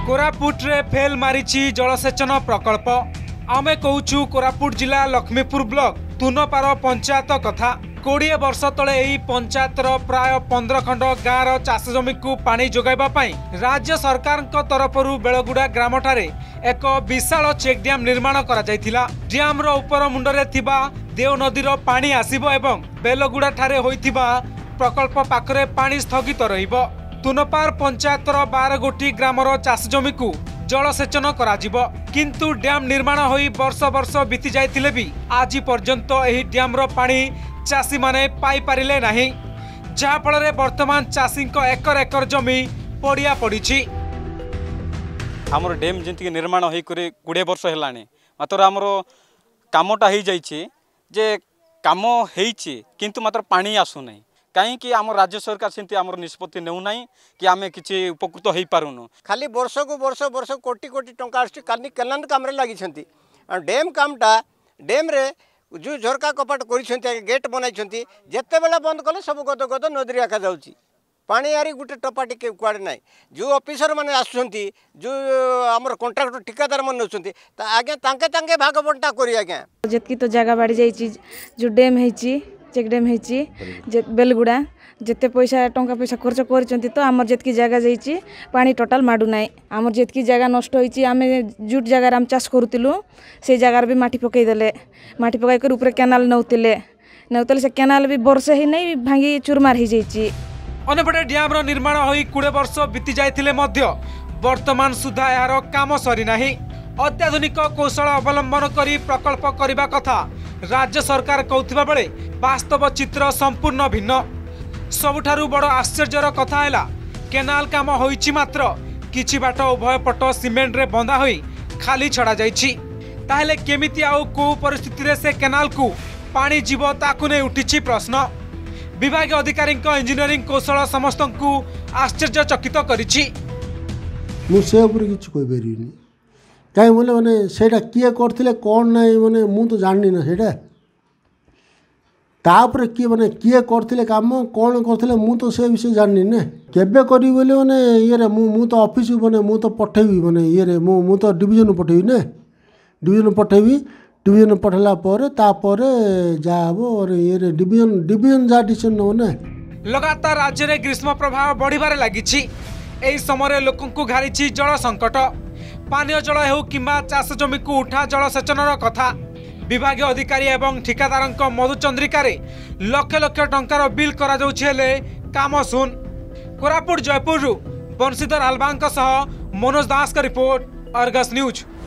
कोरापुट रे फेल मारिछि जलसेचन प्रकल्प। आमे कहूछु कोरापुट जिला लक्ष्मीपुर ब्लॉक तुनपार पंचायत कथा। 20 वर्ष तले एही पंचायतर प्राय 15 खंड गाँवर चाष जमी को पानी जोगाइबा पई राज्य सरकार तरफरु बेलगुड़ा ग्राम ठारे एक विशाल चेक डैम निर्माण करा जायथिला। डैम रो ऊपर मुंडरे थिबा देव नदीर पानी आसीबो एवं बेलगुड़ा ठारे होइथिबा प्रकल्प पाखरे पानी स्थगित रहिबो। तुनपार पंचायतर 12 गोटी ग्रामर चाष जमी को जलसेचन कराजिबो, किंतु डैम निर्माण होई वर्ष वर्ष बीती जाइथिले भी आज पर्यंत एही डैम रो पानी चाषी माने पाई पारिले नाही, जहा फल रे वर्तमान चाषी को एकर एकर जमी पड़िया पड़ी। हमर डैम जंती निर्माण होई करे 20 वर्ष हेलानी, मात्र हमर कामटा हो जाइए जे काम होइछि किंतु मात्र पानी आसु नहीं। कहीं आम राज्य सरकार से निष्पत्ति नेउ नहीं कि आम किसी उपकृत हो पारुनु। खाली वर्ष को वर्ष वर्ष कोटी कोटी टंका आसुछि केनाल काम रे लागि छथि। डैम कामटा डैम रे जो झरका कपाट कर गेट बनाई जिते बेला बंद कले सब गद गद नदी आका जाऊँगी पानी आरी गोटे टपा टिके कुआड़े ना। जो ऑफिसर मैंने आसुँच जो आमर कंट्राक्टर ठिकादार मन नौकरी आगे तांके तांके भाग बंटा करी आज्ञा जितकी तो जगह बाड़ी जाइए जो डैम होती चेक डैम होती बेलगुड़ा जिते पैसा टंका पैसा खर्च कर तो आमर जितकी जगह जाइए पानी टोटाल माडू ना। आमर जितकी जगह नष्ट होती आम जुट जगार आम चाष करूँ से जगार भी माटी पकईदे माटी पकईकर ऊपर केनाल नौते से केनाल भी वर्षे ही नहीं भांगी चूरमार हो जाइए। अनेपटे डैम रो निर्माण होई 20 वर्ष बीती जाइथिले मध्य वर्तमान सुधा यार काम सरी नाही। अत्याधुनिक कौशल अवलंबन करी प्रकल्प करिबा कथा राज्य सरकार कहउथिबा बेले वास्तव चित्र संपूर्ण भिन्न। सबुठारु बड़ आश्चर्यर कथा हैला केनाल काम होईछि मात्र किछि बाट उभय पट सीमेंट रे बंधा होई खाली छड़ा जाइछि। ताहेले केमिति आउ को परिस्थिति रे से केनाल को पानी जीव ताकु नै उठिछि प्रश्न। विभाग अधिकारी इंजीनियरिंग कौशल समस्त को आश्चर्यचकित करिछि। मुझे किसी कहीपरि कहीं बोले मैंने सेटा किए करथिले कौन ना माने मु तो जाननी ना सेटा तापर किए माने किए करथिले काम कौन करथिले मु तो से विषय जाननी ना केबे करी बोले माने ये रे मु तो ऑफिस माने मु तो पठेबी माने ये रे मु तो डिवीजन पठेबी ना डिवीजन पठेबी डिवीजन पठेला पर तापर जाबो और ये डिवीजन जा डिसीजन न ना। लगातार राज्य रे ग्रीष्म प्रभाव बढ़िबारे लागिछि। एही समय लोकन को घारिछि जल संकट। पानीय जल हेउ किंबा चाष जमी को उठा जल सेचनर कथा विभाग अधिकारी एवं ठिकादार मधुचंद्रिका लक्ष लक्ष टंकार बिल करा जाउछि हेले काम सुन। कोरापुट जयपुर बंशीधर हालबांक सह मनोज दास का रिपोर्ट, अर्गस न्यूज।